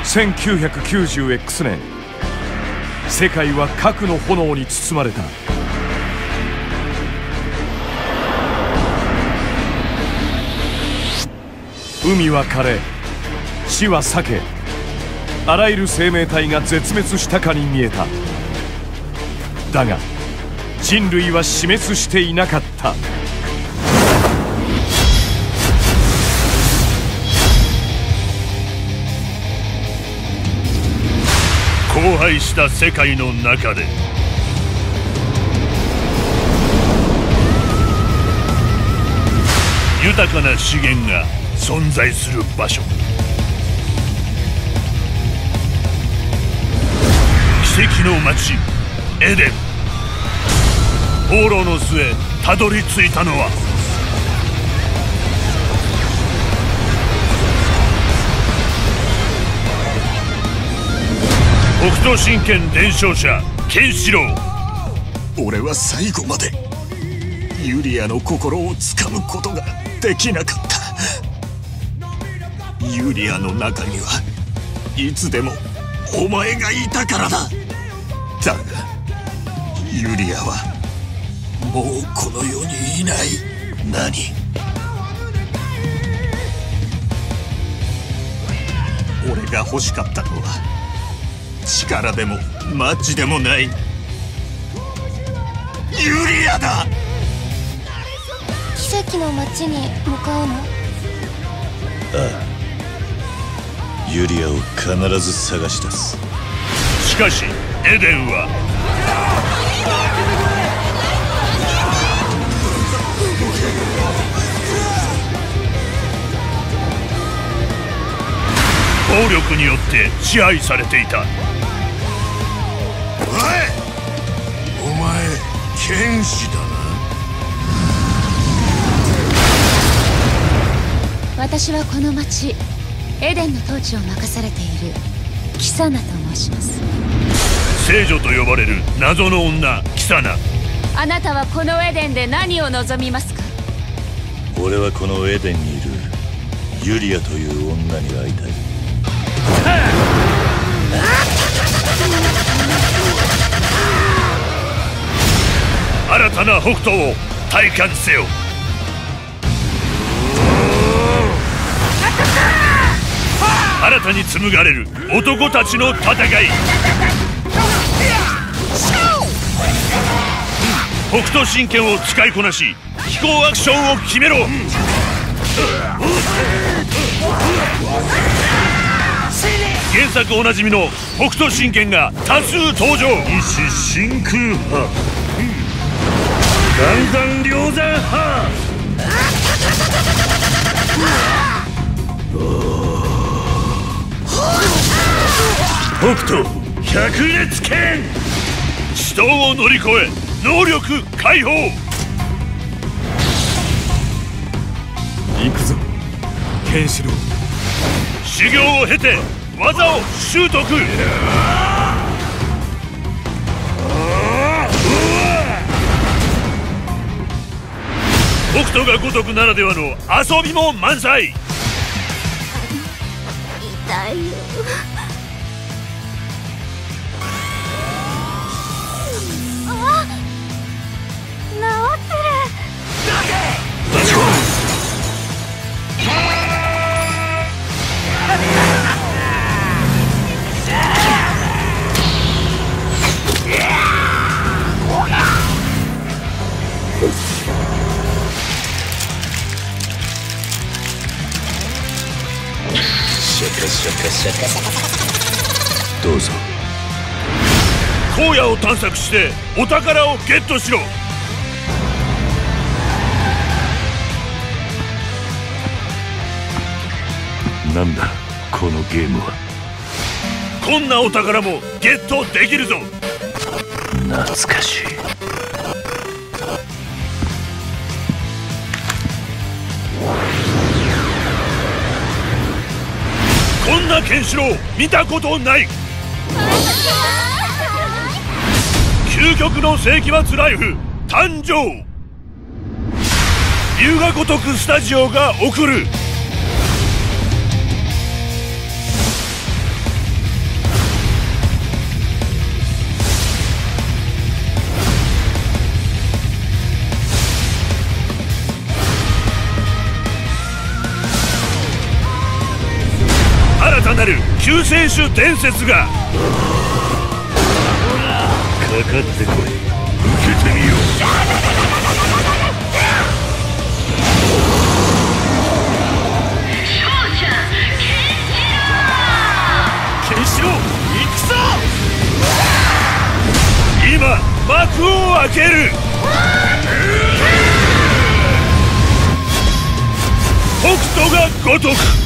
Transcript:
1990X 年、世界は核の炎に包まれた。海は枯れ、地は裂け、あらゆる生命体が絶滅したかに見えた。だが人類は死滅していなかった。 荒廃した世界の中で豊かな資源が存在する場所、奇跡の街エデン。放浪の末たどり着いたのは北斗神拳伝承者ケンシロウ。 俺は最後までユリアの心をつかむことができなかった。ユリアの中にはいつでもお前がいたからだ。だがユリアはもうこの世にいない。何？俺が欲しかったのは力でもマッチでもないユリアだ。 奇跡の街に向かうの？ ああ、ユリアを必ず探し出す。 しかしエデンは暴力によって支配されていた。 お前剣士だな。 私はこの町エデンの統治を任されているキサナと申します。 聖女と呼ばれる謎の女キサナ。 あなたはこのエデンで何を望みますか？ 俺はこのエデンにいるユリアという女に会いたい。 新たな北斗を体感せよ。新たに紡がれる男たちの戦い。北斗神拳を使いこなし飛行アクションを決めろ。原作おなじみの北斗神拳が多数登場。 一真空派、弾丸量産派。北斗百裂拳。 死闘を乗り越え能力解放。 行くぞケンシロウ。 修行を経て技を習得。北斗が如くならではの遊びも満載。 痛いよ。あ、治ってる。 どうぞ。 荒野を探索してお宝をゲットしろ。 なんだこのゲームは。 こんなお宝もゲットできるぞ。 懐かしい。 こんなケンシロウ見たことない。究極の世紀末ライフ誕生。龍が如くスタジオが送るたなる救世主伝説が。 かかってこい、受けてみよう。 ケンシロウ、行くぞ。 今幕を開ける。北斗が如く。